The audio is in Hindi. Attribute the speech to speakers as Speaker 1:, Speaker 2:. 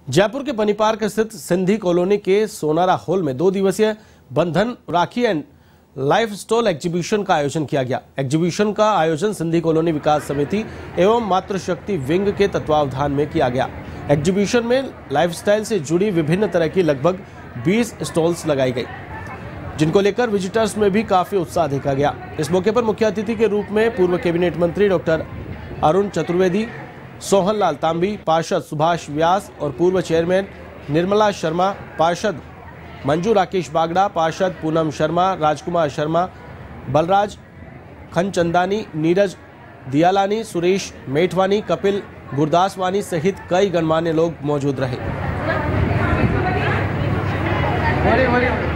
Speaker 1: जयपुर के बनी पार्क स्थित सिंधी कॉलोनी के सोनारा हॉल में 2 दिवसीय बंधन Rakhi and lifestyle exhibition का आयोजन किया गया। एग्जीबिशन का आयोजन सिंधी कॉलोनी विकास समिति एवं मातृशक्ति विंग के तत्वावधान में किया गया। एग्जीबिशन में लाइफस्टाइल से जुड़ी विभिन्न तरह की लगभग 20 स्टॉल्स लगाई गई, जिनको लेकर विजिटर्स में भी काफी उत्साह देखा गया। इस मौके पर मुख्य अतिथि के रूप में पूर्व कैबिनेट मंत्री डॉक्टर अरुण चतुर्वेदी, सोहन लाल तांबी, पार्षद सुभाष व्यास और पूर्व चेयरमैन निर्मला शर्मा, पार्षद मंजू राकेश बागड़ा, पार्षद पूनम शर्मा, राजकुमार शर्मा, बलराज खनचंदानी, नीरज दियालानी, सुरेश मेठवानी, कपिल गुरदासवानी सहित कई गणमान्य लोग मौजूद रहे।